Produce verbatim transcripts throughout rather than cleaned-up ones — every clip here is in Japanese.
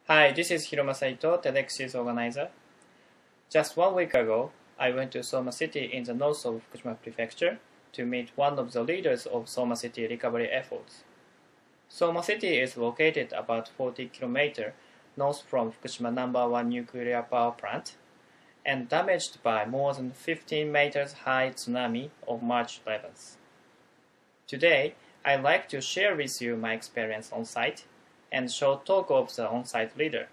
Hi, this is Hiroma Saito, TEDx's organizer. Just one week ago, I went to Soma City in the north of Fukushima Prefecture to meet one of the leaders of Soma City recovery efforts. Soma City is located about forty kilometers north from Fukushima number one nuclear power plant and damaged by more than fifteen meters high tsunami of March eleventh. Today, I'd like to share with you my experience on site and short talk of the on-site leader.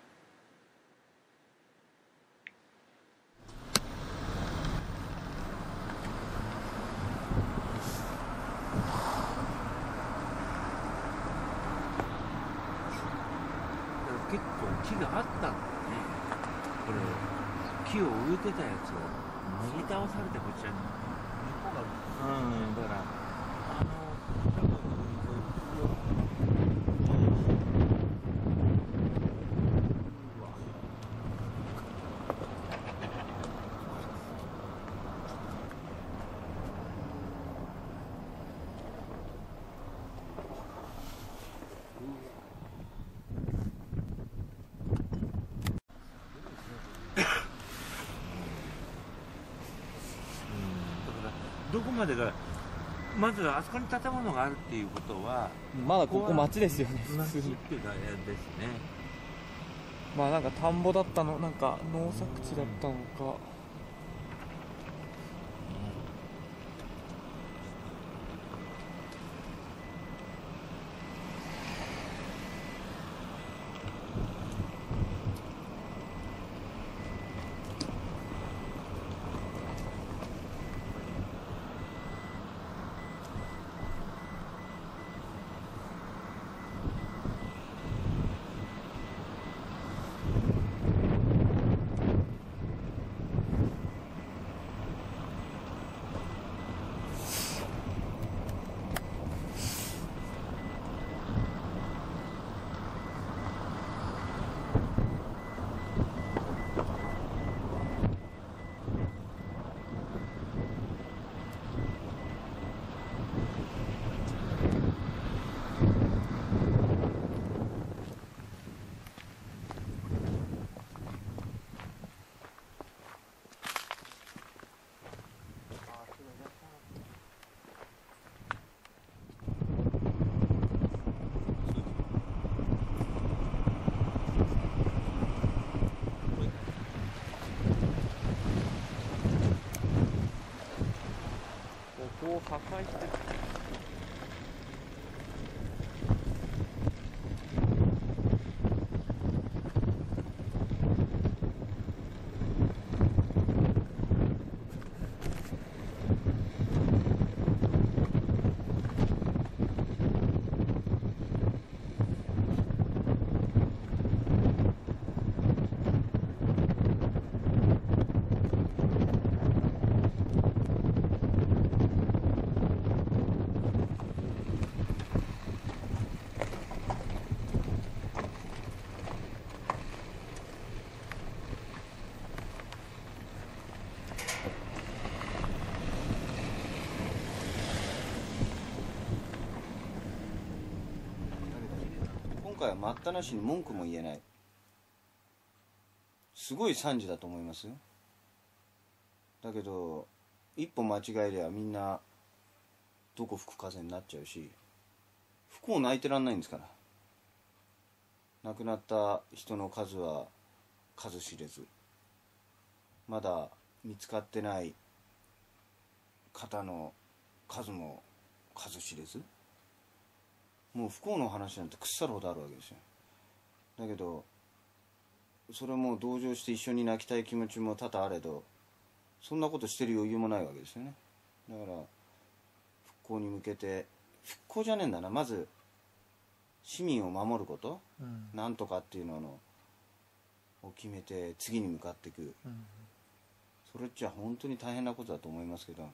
結構木があったんだね。これ木を植えてたやつをなぎ倒されてこちらに根っこがうんだからあの多分どこまでがまずあそこに建物があるっていうことはまだここ町ですよね。 町っていうかですね。 まあなんか田んぼだったの、なんか農作地だったのか。ここを破壊してる。 今回は待ったなしに文句も言えない。すごい惨事だと思いますよ。だけど一歩間違えりゃみんなどこ吹く風になっちゃうし、不幸泣いてらんないんですから。亡くなった人の数は数知れず、まだ見つかってない方の数も数知れず、もう不幸の話なんて腐るほどあるわけですよ。だけどそれも同情して一緒に泣きたい気持ちも多々あれど、そんなことしてる余裕もないわけですよね。だから復興に向けて、復興じゃねえんだな、まず市民を守ること、うん、なんとかっていうのを決めて次に向かっていく、うん、それっちゃ本当に大変なことだと思いますけど、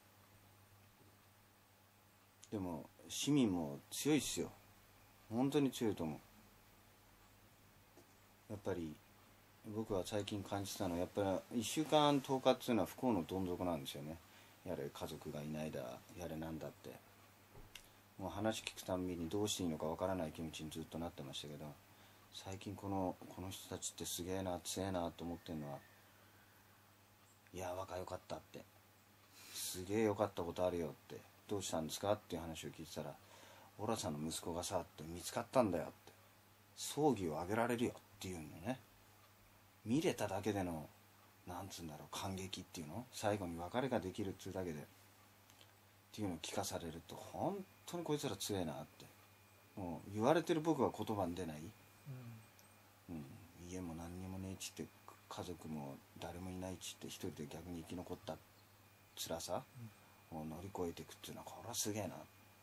でも市民も強いっすよ。本当に強いと思う。やっぱり僕は最近感じたのは、やっぱりいっしゅうかんとおかっていうのは不幸のどん底なんですよね。やれ家族がいないだ、やれなんだって、もう話聞くたんびにどうしていいのかわからない気持ちにずっとなってましたけど、 最近このこの人たちってすげえな強えなと思ってるのは、いや若よかったって、すげえよかったことあるよって、どうしたんですかっていう話を聞いてたら、オラさんの息子がさって見つかったんだよって、葬儀を挙げられるよっていうのね。見れただけでのなんつうんだろう、感激っていうの、最後に別れができるっていうだけでっていうのを聞かされると、本当にこいつら強えなって、もう言われてる僕は言葉に出ない、うんうん、家も何にもねえちって、家族も誰もいないちって一人で逆に生き残った辛さを乗り越えていくっていうのは、これはすげえな。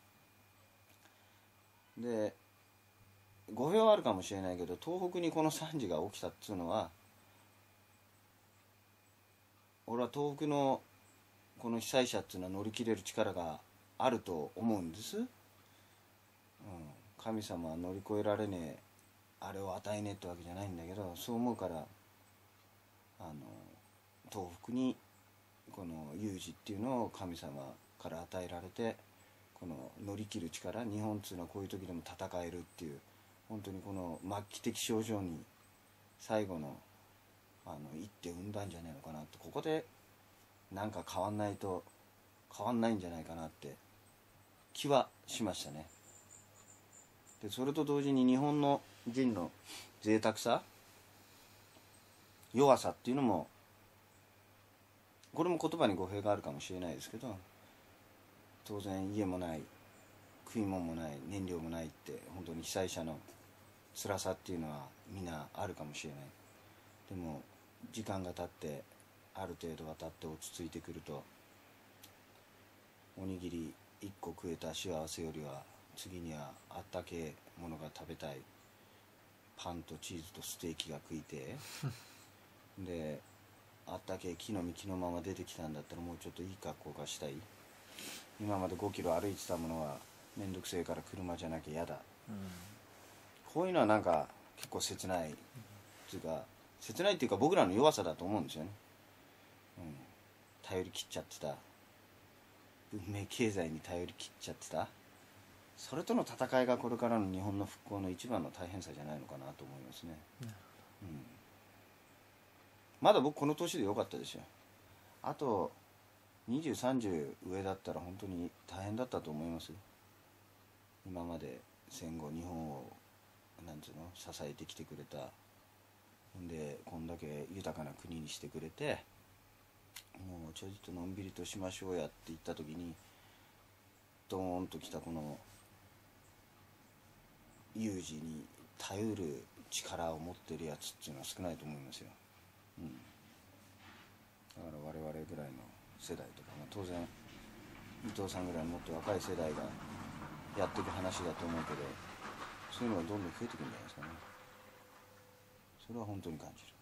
で語弊はあるかもしれないけど、東北にこの惨事が起きたっていうのは、俺は東北のこの被災者っていうのは乗り切れる力があると思うんです、うん、神様は乗り越えられねえあれを与えねえってわけじゃないんだけど、そう思うから、あの東北にこの有事っていうのを神様から与えられて、この乗り切る力、日本っていうのはこういう時でも戦えるっていう、本当にこの末期的症状に最後のあの一手生んだんじゃないのかなって、ここでなんか変わんないと変わんないんじゃないかなって気はしましたね。でそれと同時に日本の人の贅沢さ、弱さっていうのも、これも言葉に語弊があるかもしれないですけど、当然家もない食い物もない燃料もないって、本当に被災者の辛さっていうのはみんなあるかもしれない。でも時間が経って、ある程度が経って落ち着いてくると、おにぎりいっこ食えた幸せよりは、次にはあったけえものが食べたい、パンとチーズとステーキが食いてであったけえ木の実木のまま出てきたんだったら、もうちょっといい格好がしたい。今までごキロ歩いてたものはめんどくせえから車じゃなきゃ嫌だ、うん、こういうのはなんか結構切ないっていうか、切ないっていうか僕らの弱さだと思うんですよね、うん、頼り切っちゃってた、文明経済に頼り切っちゃってた、それとの戦いがこれからの日本の復興の一番の大変さじゃないのかなと思いますね、うん、まだ僕この年でよかったですよ。あとにじゅう、さんじゅう上だったら本当に大変だったと思います。今まで戦後日本をなんつうの支えてきてくれたんで、こんだけ豊かな国にしてくれて、もうちょいとのんびりとしましょうやって言った時に、ドーンときたこの有事に頼る力を持ってるやつっていうのは少ないと思いますよ、うん、だから我々ぐらいの世代とか、まあ、当然伊藤さんぐらいのもっと若い世代がやっていく話だと思うけど、そういうのがどんどん増えてくるんじゃないですかね。それは本当に感じる。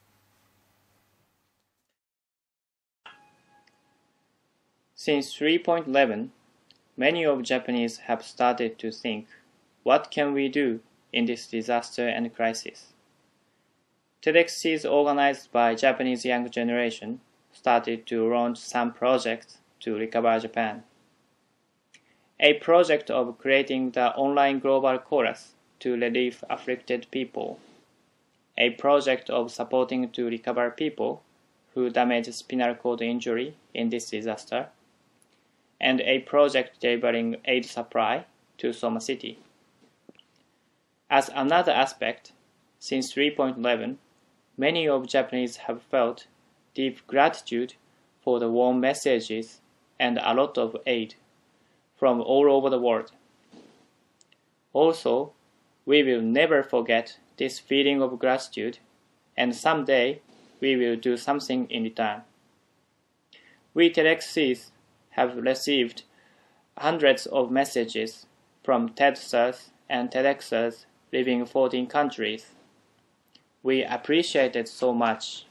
Since three point eleven, many of Japanese have started to think, what can we do in this disaster and crisis? TEDx's organized by Japanese young generation started to launch some projects to recover Japan. A project of creating the online global chorus to relieve afflicted people. A project of supporting to recover people who damaged spinal cord injury in this disaster. And a project delivering aid supply to Soma City. As another aspect, since three point eleven, many of Japanese have felt deep gratitude for the warm messages and a lot of aid from all over the world. Also, we will never forget this feeling of gratitude, and someday we will do something in return. We TEDx's have received hundreds of messages from TEDsters and TEDxers living in fourteen countries. We appreciate it so much.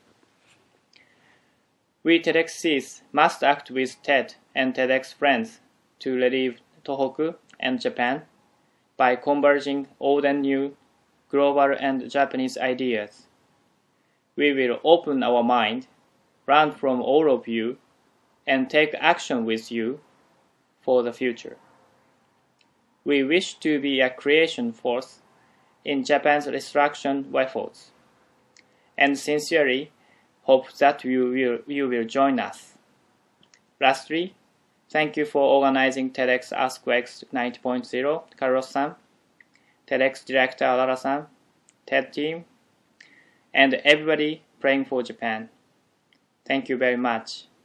We TEDx's must act with TED and TEDx friends to relieve Tohoku and Japan by converging old and new, global and Japanese ideas. We will open our mind, learn from all of you, and take action with you for the future. We wish to be a creation force in Japan's resurrection efforts, and sincerely hope that you will, you will join us. Lastly, thank you for organizing TEDx Earthquakes ninety point zero, Carlos-san, TEDx Director Alara-san, TED team, and everybody praying for Japan. Thank you very much.